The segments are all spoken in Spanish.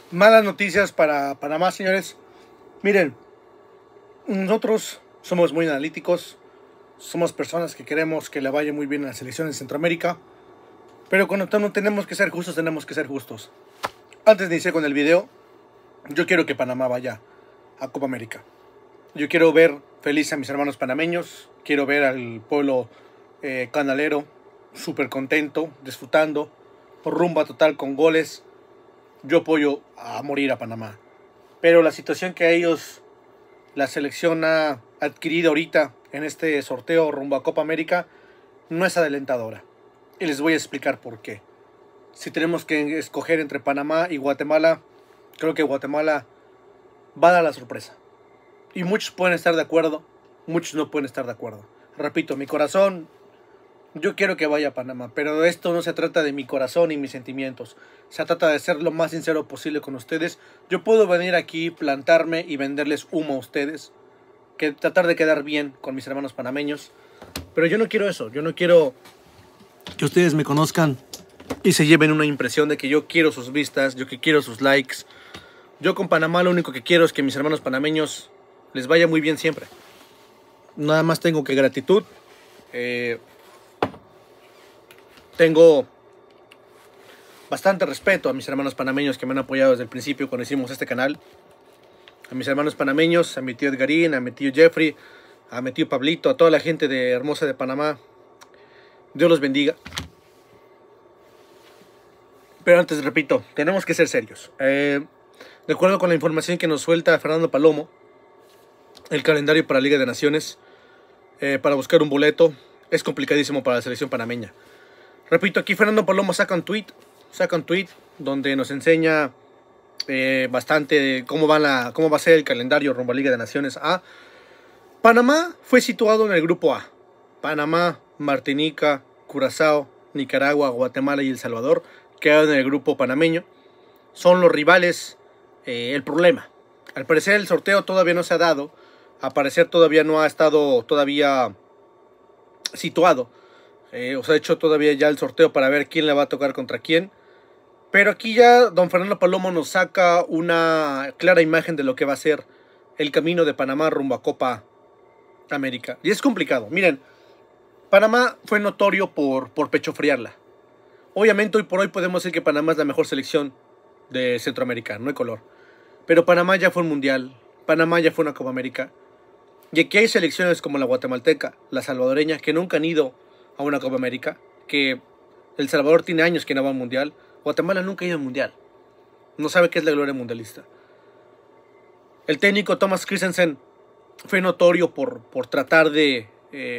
Malas noticias para Panamá, señores. Miren, nosotros somos muy analíticos, somos personas que queremos que le vaya muy bien a la selección de Centroamérica, pero cuando tenemos que ser justos, tenemos que ser justos. Antes de iniciar con el video, yo quiero que Panamá vaya a Copa América. Yo quiero ver feliz a mis hermanos panameños, quiero ver al pueblo canalero súper contento, disfrutando, rumba total con goles. Yo apoyo a morir a Panamá. Pero la situación que ellos, la selección ha adquirido ahorita en este sorteo rumbo a Copa América, no es adelantadora. Y les voy a explicar por qué. Si tenemos que escoger entre Panamá y Guatemala, creo que Guatemala va a dar la sorpresa. Y muchos pueden estar de acuerdo, muchos no pueden estar de acuerdo. Repito, mi corazón, yo quiero que vaya a Panamá, pero esto no se trata de mi corazón y mis sentimientos. Se trata de ser lo más sincero posible con ustedes. Yo puedo venir aquí, plantarme y venderles humo a ustedes, que tratar de quedar bien con mis hermanos panameños. Pero yo no quiero eso, yo no quiero que ustedes me conozcan y se lleven una impresión de que yo quiero sus vistas, yo que quiero sus likes. Yo con Panamá lo único que quiero es que mis hermanos panameños les vaya muy bien siempre. Nada más tengo que gratitud. Tengo bastante respeto a mis hermanos panameños que me han apoyado desde el principio cuando hicimos este canal. A mis hermanos panameños, a mi tío Edgarín, a mi tío Jeffrey, a mi tío Pablito, a toda la gente de hermosa de Panamá. Dios los bendiga. Pero antes, repito, tenemos que ser serios. De acuerdo con la información que nos suelta Fernando Palomo, el calendario para la Liga de Naciones, para buscar un boleto, es complicadísimo para la selección panameña. Repito, aquí Fernando Palomo saca un tweet donde nos enseña bastante cómo va a ser el calendario rumbo a Liga de Naciones A. Panamá fue situado en el grupo A. Panamá, Martinica, Curazao, Nicaragua, Guatemala y El Salvador quedaron en el grupo panameño. Son los rivales. El problema, al parecer el sorteo todavía no se ha dado. Al parecer todavía no ha estado situado. O sea, hecho todavía ya el sorteo para ver quién le va a tocar contra quién. Pero aquí ya don Fernando Palomo nos saca una clara imagen de lo que va a ser el camino de Panamá rumbo a Copa América. Y es complicado. Miren, Panamá fue notorio por pechofriarla. Obviamente hoy por hoy podemos decir que Panamá es la mejor selección de Centroamérica, no hay color. Pero Panamá ya fue un mundial, Panamá ya fue una Copa América. Y aquí hay selecciones como la guatemalteca, la salvadoreña, que nunca han ido a una Copa América, que El Salvador tiene años que no va a un mundial. Guatemala nunca ha ido a un mundial. No sabe qué es la gloria mundialista. El técnico Thomas Christensen fue notorio por tratar de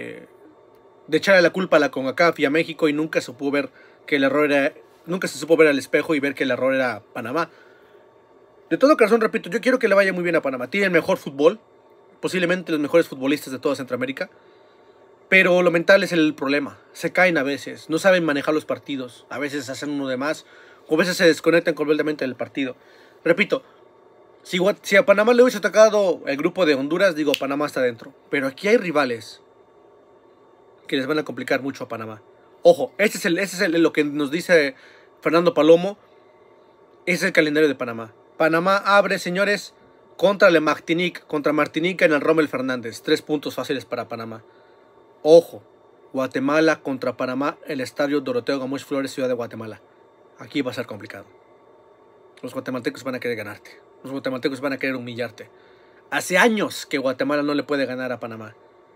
echarle la culpa a la CONCACAF y a México, y nunca se supo ver que el error era, nunca se supo ver al espejo y ver que el error era Panamá. De todo corazón, repito, yo quiero que le vaya muy bien a Panamá. Tiene el mejor fútbol, posiblemente los mejores futbolistas de toda Centroamérica. Pero lo mental es el problema. Se caen a veces, no saben manejar los partidos. A veces hacen uno de más, o a veces se desconectan completamente del partido. Repito, si a Panamá le hubiese tocado el grupo de Honduras, digo, Panamá está dentro. Pero aquí hay rivales que les van a complicar mucho a Panamá. Ojo, ese es lo que nos dice Fernando Palomo. Ese es el calendario de Panamá. Panamá abre, señores, contra Martinica en el Rommel Fernández. 3 puntos fáciles para Panamá. Ojo, Guatemala contra Panamá, el estadio Doroteo Gamboa Flores, Ciudad de Guatemala. Aquí va a ser complicado. Los guatemaltecos van a querer ganarte. Los guatemaltecos van a querer humillarte. Hace años que Guatemala no le puede ganar a Panamá.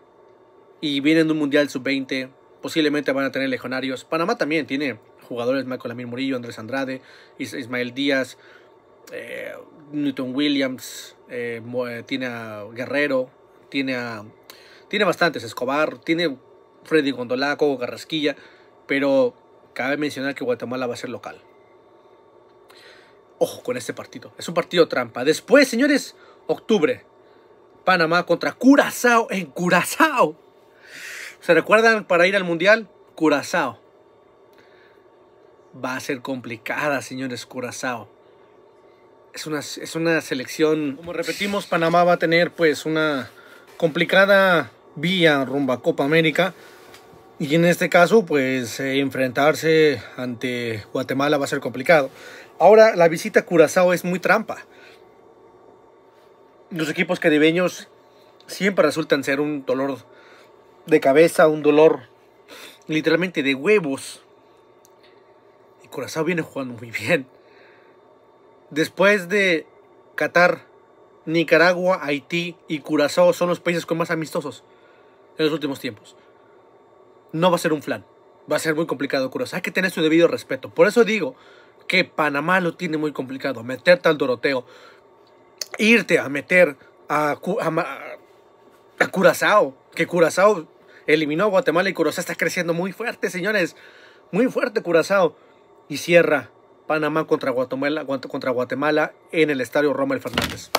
Y vienen de un Mundial Sub-20. Posiblemente van a tener legionarios. Panamá también tiene jugadores: Michael Amir Murillo, Andrés Andrade, Ismael Díaz, Newton Williams, tiene a Guerrero, tiene bastantes, Escobar, tiene Freddy Gondolá, Coco Carrasquilla, pero cabe mencionar que Guatemala va a ser local. Ojo con este partido, es un partido trampa. Después, señores, octubre, Panamá contra Curazao en Curazao. ¿Se recuerdan para ir al Mundial? Curazao. Va a ser complicada, señores, Curazao. Es una selección, como repetimos, Panamá va a tener pues una complicada vía rumbo a Copa América. Y en este caso, pues enfrentarse ante Guatemala va a ser complicado. Ahora, la visita a Curazao es muy trampa. Los equipos caribeños siempre resultan ser un dolor de cabeza, un dolor literalmente de huevos. Y Curazao viene jugando muy bien. Después de Qatar, Nicaragua, Haití y Curazao son los países con más amistosos en los últimos tiempos. No va a ser un flan. Va a ser muy complicado Curazao. Hay que tener su debido respeto. Por eso digo que Panamá lo tiene muy complicado. Meterte al Doroteo. Irte a meter a Curazao. Que Curazao eliminó a Guatemala y Curazao está creciendo muy fuerte, señores. Muy fuerte Curazao. Y cierra Panamá contra Guatemala en el estadio Rommel Fernández.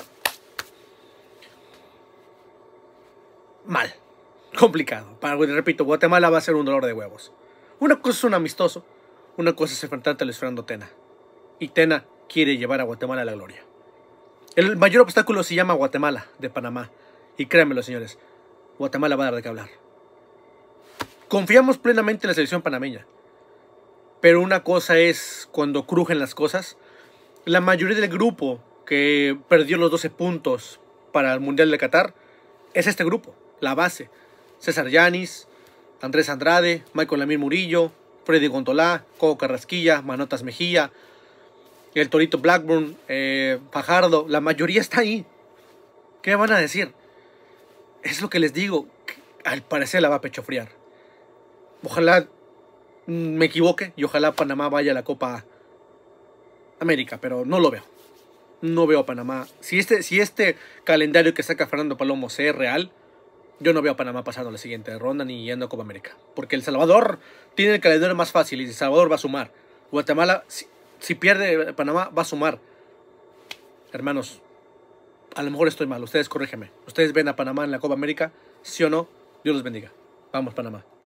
Mal. Complicado. Repito, Guatemala va a ser un dolor de huevos. Una cosa es un amistoso. Una cosa es enfrentarte a Luis Fernando Tena. Y Tena quiere llevar a Guatemala a la gloria. El mayor obstáculo se llama Guatemala de Panamá. Y créanmelo, señores, Guatemala va a dar de qué hablar. Confiamos plenamente en la selección panameña. Pero una cosa es cuando crujen las cosas. La mayoría del grupo que perdió los 12 puntos para el Mundial de Qatar es este grupo, la base. César Yanis, Andrés Andrade, Michael Lamir Murillo, Freddy Gondolá, Coco Carrasquilla, Manotas Mejía, el Torito Blackburn, Fajardo, la mayoría está ahí. ¿Qué van a decir? Es lo que les digo, al parecer la va a pechofriar. Ojalá me equivoque y ojalá Panamá vaya a la Copa América, pero no lo veo. No veo a Panamá. Si este calendario que saca Fernando Palomo sea real, yo no veo a Panamá pasando a la siguiente ronda ni yendo a Copa América. Porque El Salvador tiene el calendario más fácil y El Salvador va a sumar. Guatemala, si pierde Panamá, va a sumar. Hermanos, a lo mejor estoy mal. Ustedes corrígeme. ¿Ustedes ven a Panamá en la Copa América? ¿Sí o no? Dios los bendiga. Vamos, Panamá.